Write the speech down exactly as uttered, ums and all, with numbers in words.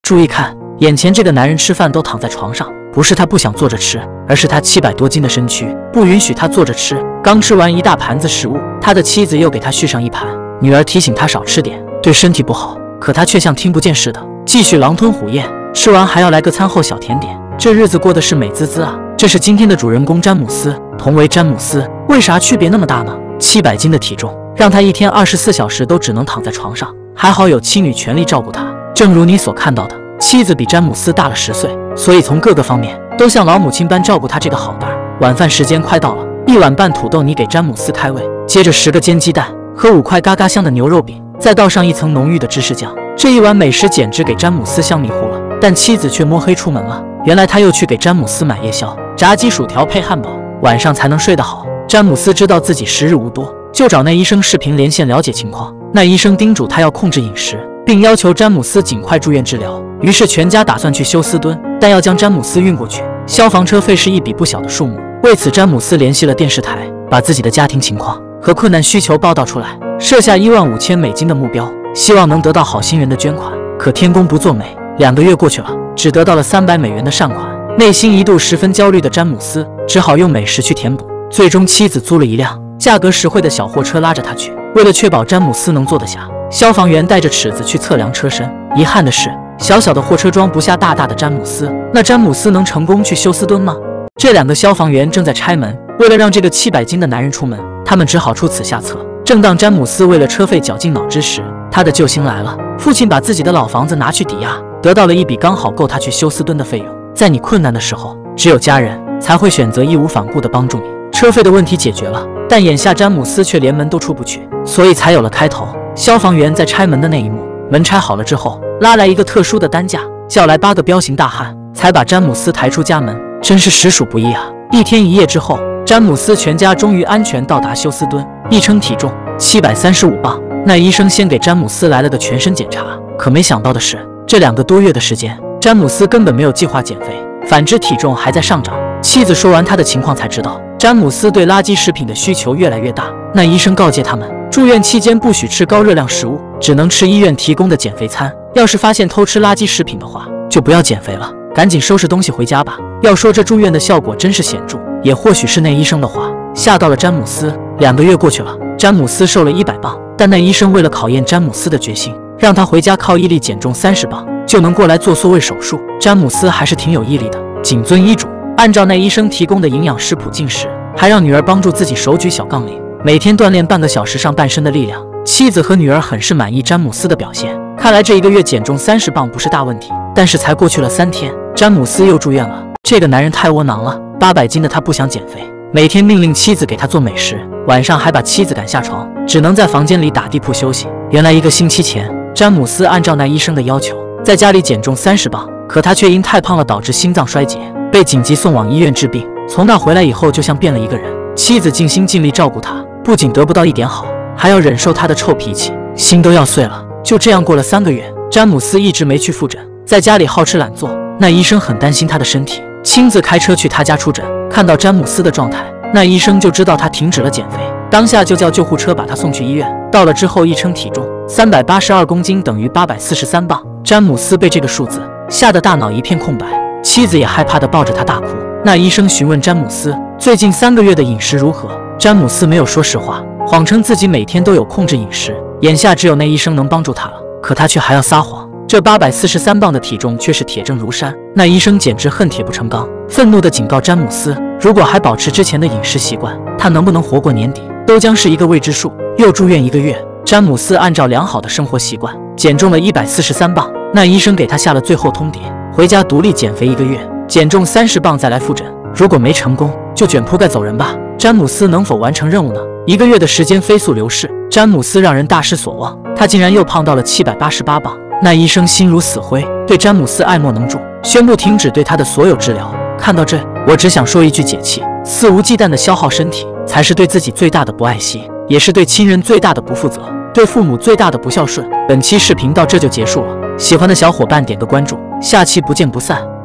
注意看，眼前这个男人吃饭都躺在床上，不是他不想坐着吃，而是他七百多斤的身躯不允许他坐着吃。刚吃完一大盘子食物，他的妻子又给他续上一盘。女儿提醒他少吃点，对身体不好，可他却像听不见似的，继续狼吞虎咽。吃完还要来个餐后小甜点，这日子过得是美滋滋啊！这是今天的主人公詹姆斯，同为詹姆斯，为啥区别那么大呢？七百斤的体重让他一天二十四小时都只能躺在床上，还好有妻女全力照顾他。正如你所看到的，妻子比詹姆斯大了十岁，所以从各个方面都像老母亲般照顾他这个好蛋儿。晚饭时间快到了，一碗半土豆泥给詹姆斯开胃，接着十个煎鸡蛋和五块嘎嘎香的牛肉饼，再倒上一层浓郁的芝士酱。这一碗美食简直给詹姆斯香迷糊了，但妻子却摸黑出门了。原来他又去给詹姆斯买夜宵，炸鸡薯条配汉堡，晚上才能睡得好。詹姆斯知道自己时日无多，就找那医生视频连线了解情况。那医生叮嘱他要控制饮食，并要求詹姆斯尽快住院治疗。于是全家打算去休斯敦，但要将詹姆斯运过去，消防车费是一笔不小的数目。为此，詹姆斯联系了电视台，把自己的家庭情况和困难需求报道出来，设下一万五千美金的目标，希望能得到好心人的捐款。可天公不作美，两个月过去了，只得到了三百美元的善款。内心一度十分焦虑的詹姆斯只好用美食去填补。最终，妻子租了一辆价格实惠的小货车拉着他去。为了确保詹姆斯能坐得下，消防员带着尺子去测量车身。遗憾的是，小小的货车装不下大大的詹姆斯。那詹姆斯能成功去休斯敦吗？这两个消防员正在拆门，为了让这个七百斤的男人出门，他们只好出此下策。正当詹姆斯为了车费绞尽脑汁时，他的救星来了。父亲把自己的老房子拿去抵押，得到了一笔刚好够他去休斯敦的费用。在你困难的时候，只有家人才会选择义无反顾地帮助你。车费的问题解决了，但眼下詹姆斯却连门都出不去，所以才有了开头。消防员在拆门的那一幕，门拆好了之后，拉来一个特殊的担架，叫来八个彪形大汉，才把詹姆斯抬出家门。真是实属不易啊！一天一夜之后，詹姆斯全家终于安全到达休斯敦。一称体重七百三十五磅，那医生先给詹姆斯来了个全身检查。可没想到的是，这两个多月的时间，詹姆斯根本没有计划减肥，反之体重还在上涨。妻子说完他的情况才知道，詹姆斯对垃圾食品的需求越来越大。那医生告诫他们，住院期间不许吃高热量食物，只能吃医院提供的减肥餐。要是发现偷吃垃圾食品的话，就不要减肥了，赶紧收拾东西回家吧。要说这住院的效果真是显著，也或许是那医生的话吓到了詹姆斯。两个月过去了，詹姆斯瘦了一百磅，但那医生为了考验詹姆斯的决心，让他回家靠毅力减重三十磅，就能过来做缩胃手术。詹姆斯还是挺有毅力的，谨遵医嘱，按照那医生提供的营养食谱进食，还让女儿帮助自己手举小杠铃，每天锻炼半个小时上半身的力量。妻子和女儿很是满意詹姆斯的表现，看来这一个月减重三十磅不是大问题。但是才过去了三天，詹姆斯又住院了。这个男人太窝囊了，八百斤的他不想减肥，每天命令妻子给他做美食，晚上还把妻子赶下床，只能在房间里打地铺休息。原来一个星期前，詹姆斯按照那医生的要求，在家里减重三十磅，可他却因太胖了导致心脏衰竭，被紧急送往医院治病。从那回来以后，就像变了一个人。妻子尽心尽力照顾他，不仅得不到一点好，还要忍受他的臭脾气，心都要碎了。就这样过了三个月，詹姆斯一直没去复诊，在家里好吃懒做。那医生很担心他的身体，亲自开车去他家出诊。看到詹姆斯的状态，那医生就知道他停止了减肥，当下就叫救护车把他送去医院。到了之后一称体重三百八十二公斤，等于八百四十三磅。詹姆斯被这个数字吓得大脑一片空白，妻子也害怕地抱着他大哭。那医生询问詹姆斯最近三个月的饮食如何，詹姆斯没有说实话，谎称自己每天都有控制饮食。眼下只有那医生能帮助他了，可他却还要撒谎。这八百四十三磅的体重却是铁证如山。那医生简直恨铁不成钢，愤怒地警告詹姆斯，如果还保持之前的饮食习惯，他能不能活过年底都将是一个未知数。又住院一个月，詹姆斯按照良好的生活习惯减重了一百四十三磅。那医生给他下了最后通牒，回家独立减肥一个月，减重三十磅再来复诊。如果没成功，就卷铺盖走人吧。詹姆斯能否完成任务呢？一个月的时间飞速流逝，詹姆斯让人大失所望，他竟然又胖到了七百八十八磅。那医生心如死灰，对詹姆斯爱莫能助，宣布停止对他的所有治疗。看到这，我只想说一句解气。肆无忌惮的消耗身体，才是对自己最大的不爱惜，也是对亲人最大的不负责，对父母最大的不孝顺。本期视频到这就结束了，喜欢的小伙伴点个关注，下期不见不散。